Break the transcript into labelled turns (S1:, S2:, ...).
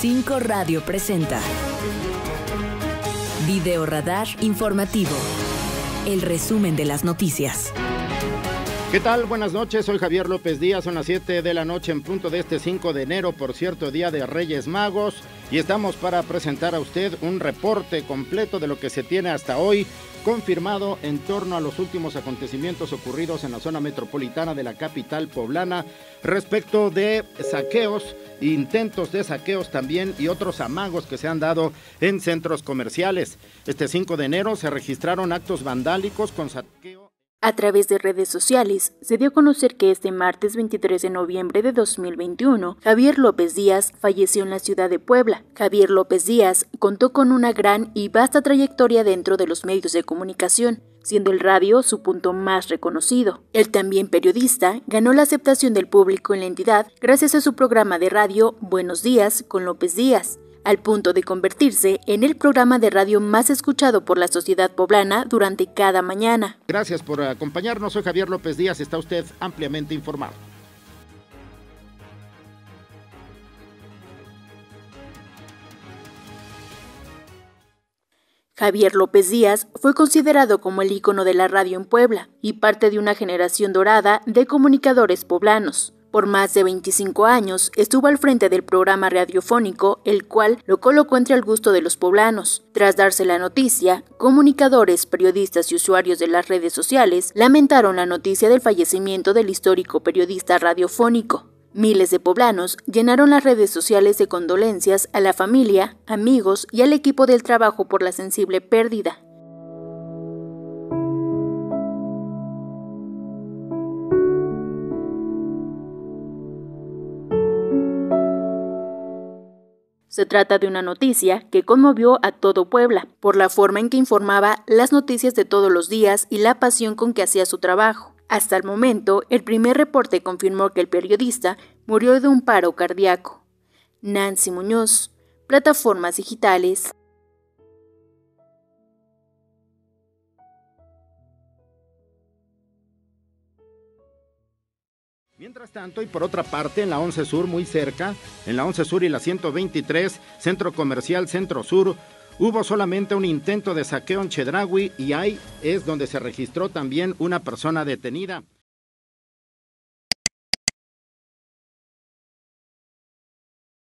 S1: 5 Radio presenta Video Radar Informativo, el resumen de las noticias.
S2: ¿Qué tal? Buenas noches, soy Javier López Díaz, son las 7 de la noche en punto de este 5 de enero, por cierto, día de Reyes Magos, y estamos para presentar a usted un reporte completo de lo que se tiene hasta hoy confirmado en torno a los últimos acontecimientos ocurridos en la zona metropolitana de la capital poblana respecto de saqueos, intentos de saqueos también y otros amagos que se han dado en centros comerciales. Este 5 de enero se registraron actos vandálicos con saqueo.
S3: A través de redes sociales, se dio a conocer que este martes 23 de noviembre de 2021, Javier López Díaz falleció en la ciudad de Puebla. Javier López Díaz contó con una gran y vasta trayectoria dentro de los medios de comunicación, siendo el radio su punto más reconocido. El también periodista ganó la aceptación del público en la entidad gracias a su programa de radio Buenos Días con López Díaz, al punto de convertirse en el programa de radio más escuchado por la sociedad poblana durante cada mañana.
S2: Gracias por acompañarnos, soy Javier López Díaz, está usted ampliamente informado.
S3: Javier López Díaz fue considerado como el ícono de la radio en Puebla y parte de una generación dorada de comunicadores poblanos. Por más de 25 años estuvo al frente del programa radiofónico, el cual lo colocó entre el gusto de los poblanos. Tras darse la noticia, comunicadores, periodistas y usuarios de las redes sociales lamentaron la noticia del fallecimiento del histórico periodista radiofónico. Miles de poblanos llenaron las redes sociales de condolencias a la familia, amigos y al equipo del trabajo por la sensible pérdida. Se trata de una noticia que conmovió a todo Puebla, por la forma en que informaba las noticias de todos los días y la pasión con que hacía su trabajo. Hasta el momento, el primer reporte confirmó que el periodista murió de un paro cardíaco. Nancy Muñoz, Plataformas Digitales.
S2: Mientras tanto, y por otra parte, en la 11 Sur, muy cerca, en la 11 Sur y la 123, Centro Comercial Centro Sur, hubo solamente un intento de saqueo en Chedraui y ahí es donde se registró también una persona detenida.